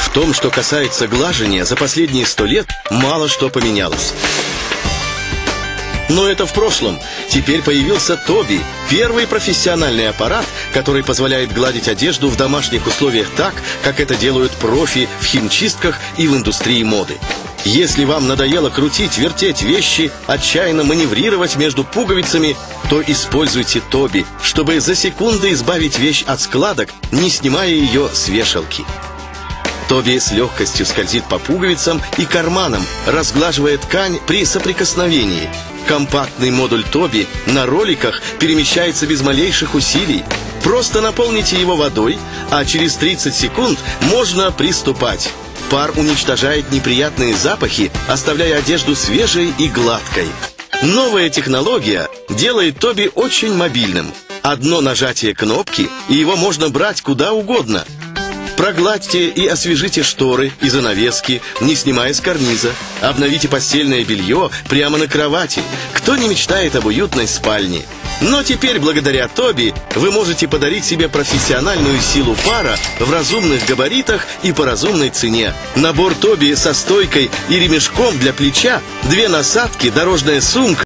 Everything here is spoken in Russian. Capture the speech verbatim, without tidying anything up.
В том, что касается глажения, за последние сто лет мало что поменялось. Но это в прошлом. Теперь появился Тоби, первый профессиональный аппарат, который позволяет гладить одежду в домашних условиях так, как это делают профи в химчистках и в индустрии моды. Если вам надоело крутить, вертеть вещи, отчаянно маневрировать между пуговицами, то используйте Тоби, чтобы за секунды избавить вещь от складок, не снимая ее с вешалки. Тоби с легкостью скользит по пуговицам и карманам, разглаживая ткань при соприкосновении. Компактный модуль Тоби на роликах перемещается без малейших усилий. Просто наполните его водой, а через тридцать секунд можно приступать. Пар уничтожает неприятные запахи, оставляя одежду свежей и гладкой. Новая технология делает Тоби очень мобильным. Одно нажатие кнопки, и его можно брать куда угодно. Прогладьте и освежите шторы и занавески, не снимая с карниза. Обновите постельное белье прямо на кровати. Кто не мечтает об уютной спальне? Но теперь, благодаря Тоби, вы можете подарить себе профессиональную силу пара в разумных габаритах и по разумной цене. Набор Тоби со стойкой и ремешком для плеча, две насадки, дорожная сумка.